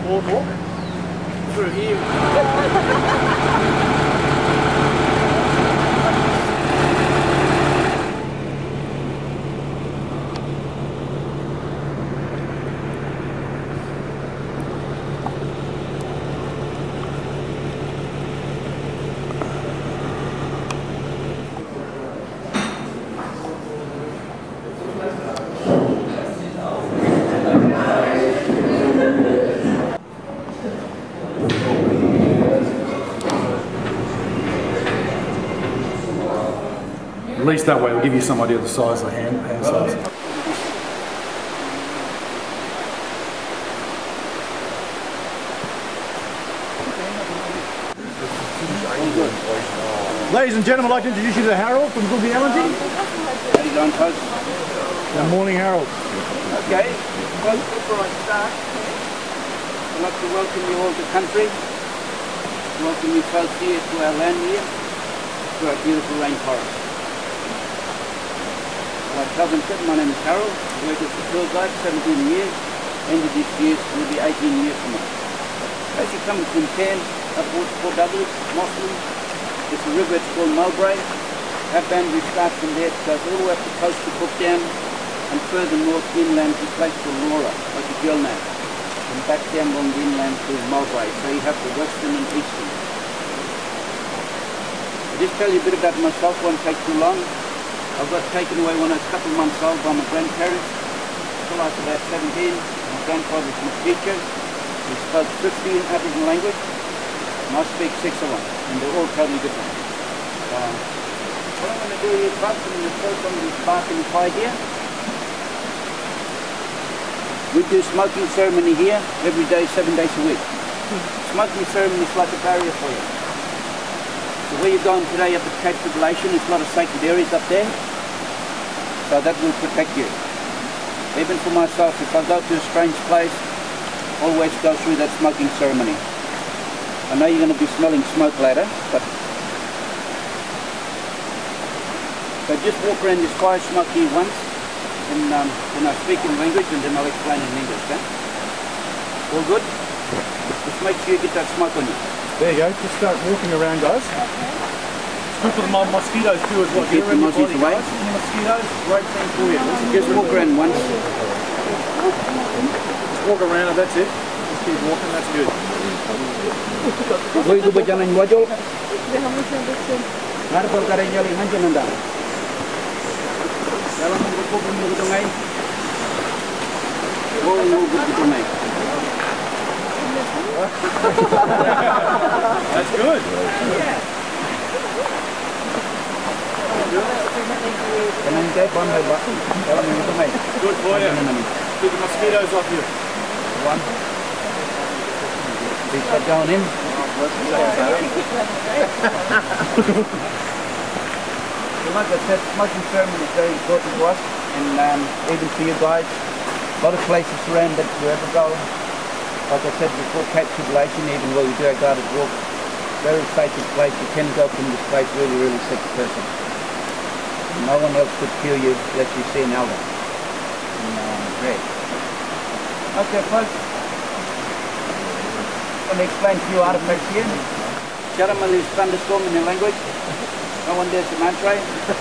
boardwalk through here. At least that way it'll give you some idea of the size of the hand size. Ladies and gentlemen, I'd like to introduce you to Harold from Goodby Allergy. How you going, folks? Good morning, Harold. Okay, folks, before I start, I'd like to welcome you all to country. Welcome you folks here to our land here, to our beautiful rainforest. Like Calvin said, my name is Harold. I've worked as a tour guide 17 years. End of this year will be 18 years from now. As you come from Cairns, upwards Port Douglas, Mosman, there's a river, it's called Mulbrae. Our boundary starts from there, it goes all the way up the coast to Cook Dam, and further north inland to a place called Laura, like a girl now. And back down along the inland to Mulbrae. So you have the western and eastern. I'll just tell you a bit about myself, won't take too long. I got taken away when I was a couple of months old by my grandparents until I was about 17. My grandfather was my teacher. He spoke 50 in Aboriginal language, and I speak 6 of them, and they're all totally different. What I'm going to do here, folks, I'm going to throw some of this bark in the fire here. We do smoking ceremony here every day, 7 days a week. Smoking ceremony is like a barrier for you. So where you're going today up at Cape Tribulation, there's a lot of sacred areas up there. So that will protect you. Even for myself, if I go to a strange place, always go through that smoking ceremony. I know you're going to be smelling smoke later, but so just walk around this fire smoke here once, and then I speak in language, and then I'll explain in English, okay? All good? Just make sure you get that smoke on you. There you go, just start walking around, guys. It's good for the mosquitoes too as well. Get the mosquitoes away. The mosquitoes, great thing for you. Just walk around once. Just walk around and that's it. Just keep walking, that's good. Voy to jalan wajol. Nada perkara yang jalan hancur nanda. Dalam berkumpul dengan sungai. Oh, berkumpul sungai. That's good. Good for you. Keep the mosquitoes off you. One. They cut down in. So like I said, smoking ceremony is very important to us, and even for you guys. A lot of places around that you ever go. Like I said before, Cape Tribulation, even where we do our guided walk, very sacred place. You can go from this place really, really sick person. No one else could cure you unless you see an elder. Okay, folks. I'm going to explain a few artifacts here. Charamal is thunderstorm in your language. No one dares to mantra.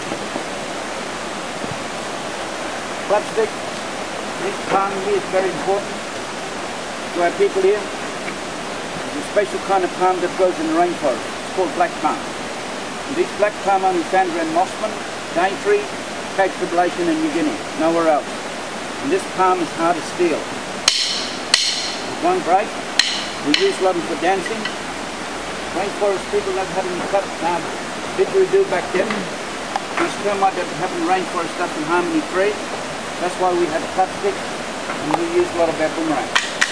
Clubstick. This palm here is very important to our people here. It's a special kind of palm that grows in the rainforest. It's called black palm. And this black palm only found around Mosman, Daintree, Cape Tribulation and New Guinea, nowhere else. And this palm is hard as steel. It won't break. We use a lot for dancing. Rainforest people not having cut didgeridoo back then. This termite that happened in rainforest doesn't harm any trees. That's why we have cut sticks, and we use a lot of our boomerang.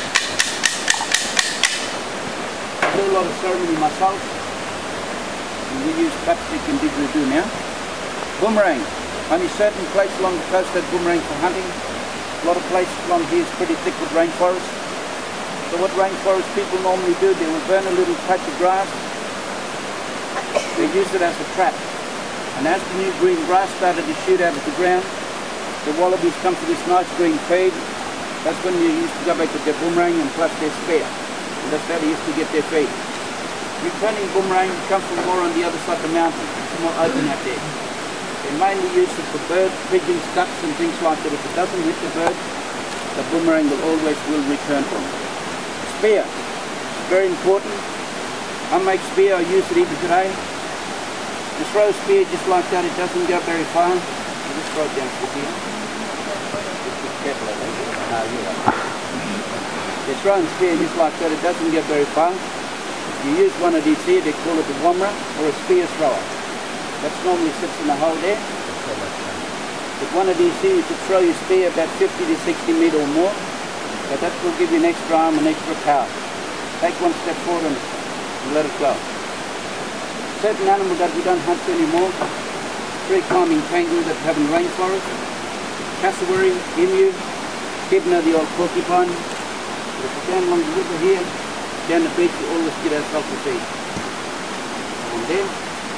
I do a lot of ceremony myself, and we use cut stick and didgeridoo now. Boomerang. Only certain places along the coast have boomerang for hunting. A lot of places along here is pretty thick with rainforest. So what rainforest people normally do, they will burn a little patch of grass. They use it as a trap. And as the new green grass started to shoot out of the ground, the wallabies come to this nice green feed. That's when you used to go back with their boomerang and plus their spear. And that's how they used to get their feed. Returning boomerang comes from more on the other side of the mountain. It's more open out there. They mainly use it for birds, pigeons, ducks and things like that. If it doesn't hit the bird, the boomerang will return from it. Spear, very important. I make spear, I use it even today. You throw a spear just like that, it doesn't go very far. You just throw it down to here. Just be careful of that. You throw a spear just like that, it doesn't go very far. You use one of these here, they call it a womra or a spear thrower. That normally sits in the hole there. With one of these here, you could throw your spear about 50 to 60 meter or more. But that will give you an extra arm and extra power. Take one step forward and let it go. Certain animals that we don't hunt anymore, tree climbing kangaroo that we have in rainforest, cassowary, emu, echidna, the old porcupine. If we down along the river here, down the beach, we always get ourselves a feed. And then,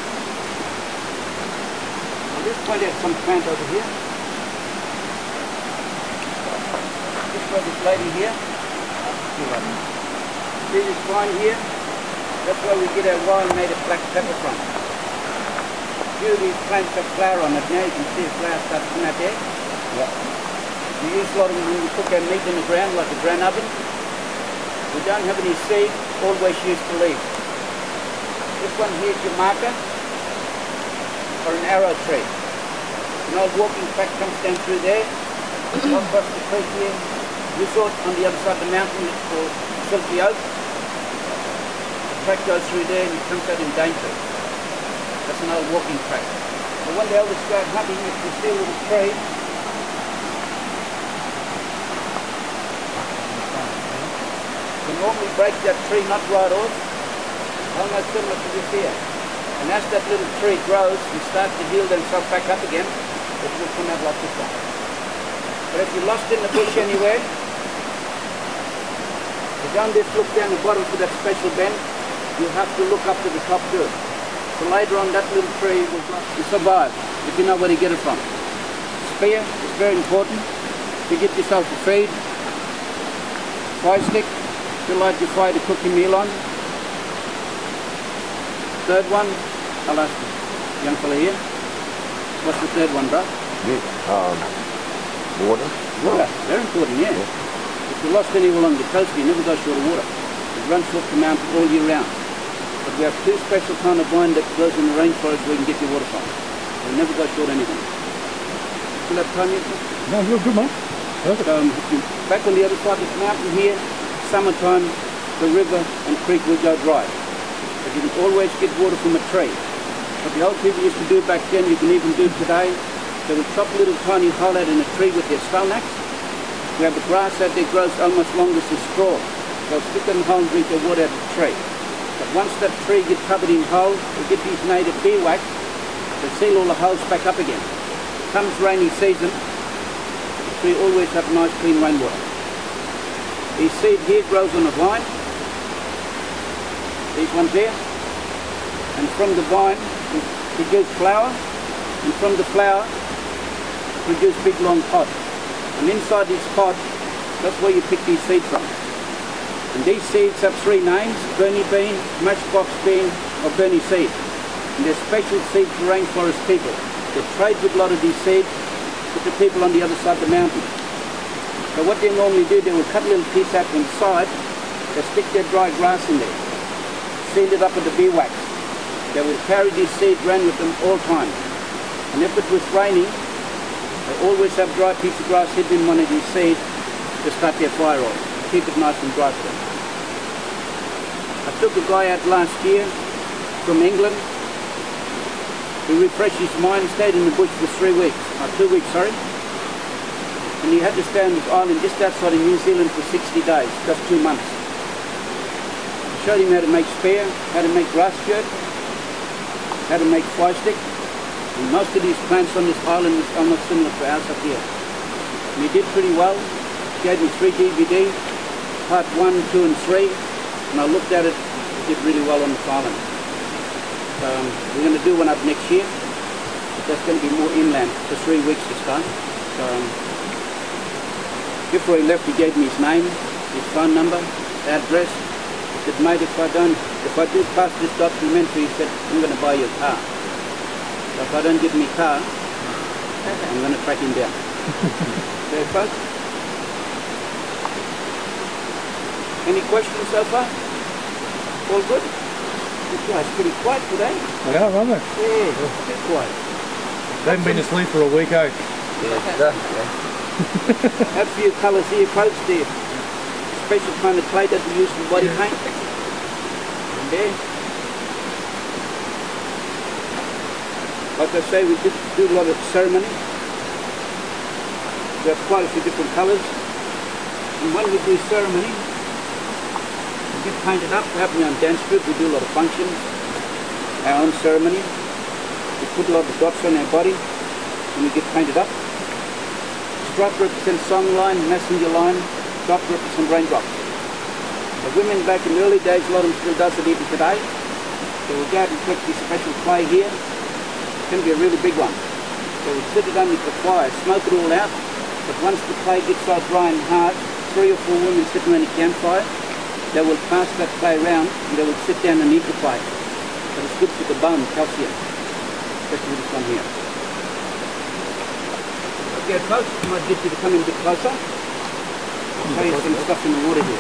I'll just point out some plant over here. Just for this lady here. See this vine here? That's where we get our wild native black pepper from. A few of these plants have flower on it now. You can see the flower starts coming out there. Yeah. We use a lot of them when we cook our meat in the ground, like a ground oven. We don't have any seed, always use the leaf. This one here is your marker, or an arrow tree. An old walking track comes down through there, across the creek here. Resort on the other side of the mountain, it's called Silky Oak. The track goes through there and it comes out in Daintree. That's an old walking track. So when the elders go out hunting, if you see a little tree, you normally break that tree not right off, almost similar to this here. And as that little tree grows and starts to heal themselves back up again, it will come out like this one. But if you're lost in the bush anywhere, you don't just look down the bottom for that special bend, you have to look up to the top too. So later on that little tree will survive if you know where to get it from. Spear is very important to get yourself a feed. Fire stick to light your fire to cook your meal on. Third one, I'll ask the young fella here. What's the third one, bro? Water. Water, very important, yeah. If you're lost anywhere along the coast, you never go short of water. It runs off the mountain all year round. But we have two special kind of vine that grows in the rainforest where you can get your water from. You'll never go short anything. Still have time yet? No, you're good, man. Perfect. Back on the other side of this mountain here, summertime, the river and creek will go dry. But you can always get water from a tree. What the old people used to do back then, you can even do today. They would chop a little tiny hole out in a tree with their stone axe. We have the grass out there grows almost long as a straw. They'll stick it in the hole and drink the water out of the tree. But once that tree gets covered in holes, they get these native beeswax, they seal all the holes back up again. Comes rainy season, the tree always have nice clean rainwater. This seed here grows on a vine. These ones there. And from the vine, we produce flower. And from the flower, produce big long pods. And inside this pod, that's where you pick these seeds from. And these seeds have three names: Bernie bean, matchbox bean, or Bernie seed. And they're special seeds for rainforest people. They trade with a lot of these seeds with the people on the other side of the mountain. So what they normally do, they will cut a little piece out from the side, they stick their dry grass in there, seal it up with the beeswax. They will carry these seeds around with them all time. And if it was raining, they always have dry piece of grass hidden in one of these seeds to start their fire off. Keep it nice and dry for them. I took a guy out last year from England. He refreshed his mind, stayed in the bush for 2 weeks, and he had to stay on this island just outside of New Zealand for 60 days, just 2 months. I showed him how to make spear, how to make grass skirt, how to make fire stick. And most of these plants on this island is almost similar to ours up here. And he did pretty well. He gave me 3 DVD, part 1, 2 and 3, and I looked at it, he did really well on this island. We're going to do one up next year, but that's going to be more inland for 3 weeks this time. Before he left, he gave me his name, his phone number, address, said, mate, if I do pass this documentary, he said, I'm going to buy you a car. So if I don't give him a car, I'm going to track him down. Okay, folks? Any questions so far? All good? This guy's pretty quiet today. They are, aren't they? Yeah, a bit quiet. They haven't been asleep for a week, eh? Yeah. Have a few colours here, folks. The special kind of clay that we use for body paint. And there. Like I say, we do a lot of ceremony. We have quite a few different colours. And when we do ceremony, we get painted up. We're happening on dance group. We do a lot of functions, our own ceremony. We put a lot of dots on our body and we get painted up. Stripe represents songline, messenger line. Dot represents raindrops. The women back in the early days, a lot of them still does it even today. So we'll go out and collect this special clay here. It's going to be a really big one. So we'll sit it underneath the fire, smoke it all out. But once the clay gets so dry and hard, 3 or 4 women sitting around a campfire, they will pass that clay around and they will sit down and eat the clay. But it's good for the bone, calcium. Especially this one here. Okay folks, I might get you to come in a bit closer. I'll show you some stuff in the water here.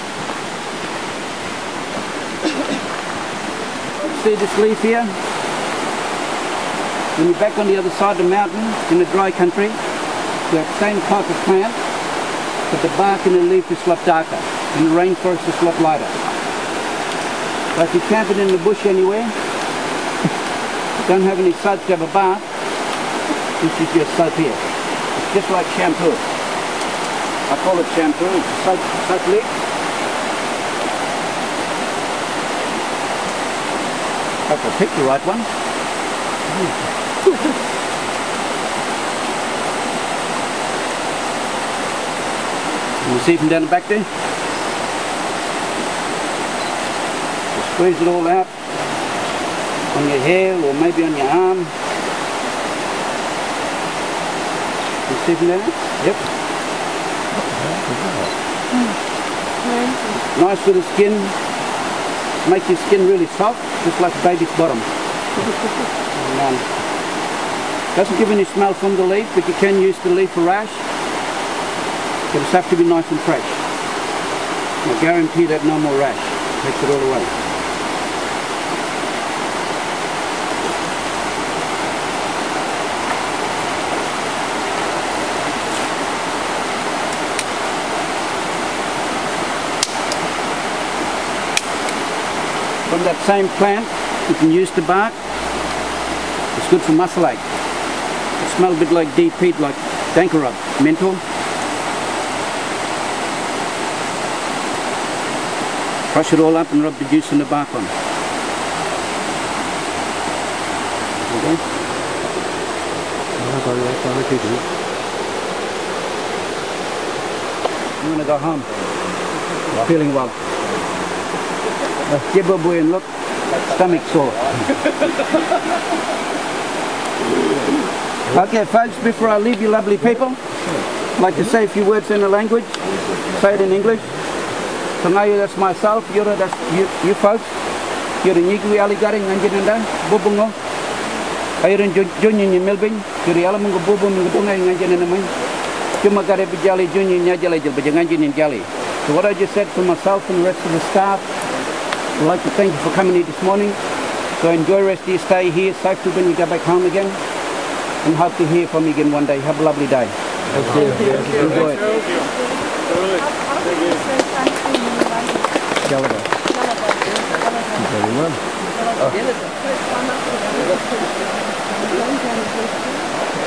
See this leaf here? When you're back on the other side of the mountain, in the dry country, you have the same type of plant, but the bark and the leaf is a lot darker, and the rainforest is a lot lighter. So if you're camping in the bush anywhere, don't have any soap to have a bath, this is your soap here. It's just like shampoo. I call it shampoo, it's soap leaf. Hope I picked the right one. Can you see from down the back there? Just squeeze it all out on your hair or maybe on your arm. Can you see from there? Yep. Nice for the skin. Makes your skin really soft, just like a baby's bottom. And, doesn't give any smell from the leaf, but you can use the leaf for rash. But it's have to be nice and fresh. I guarantee that no more rash. Takes it all away. From that same plant, you can use the bark. It's good for muscle ache. It smells a bit like deep heat, like dankarub, menthol. Crush it all up and rub the juice in the bark on. Okay. I'm going to go home. Feeling well. Jibba and look, stomach sore. Okay folks, before I leave you lovely people, I'd like to say a few words in the language. Say it in English. Tanayo, that's myself, Yura, that's you folks. Yura Nigui Aligari, Nanjinanda, Bubungo. Ayran Junior in Melbourne, Yuri Alamungo Bubum, Dunga, Nanjanaman. Jumagare Bijali Junior Najala, Bajanganjin in Jali. So what I just said for myself and the rest of the staff, I'd like to thank you for coming here this morning. So enjoy the rest of your stay here, safely when you go back home again. And hope to hear from you again one day. Have a lovely day. Enjoy it. Very well.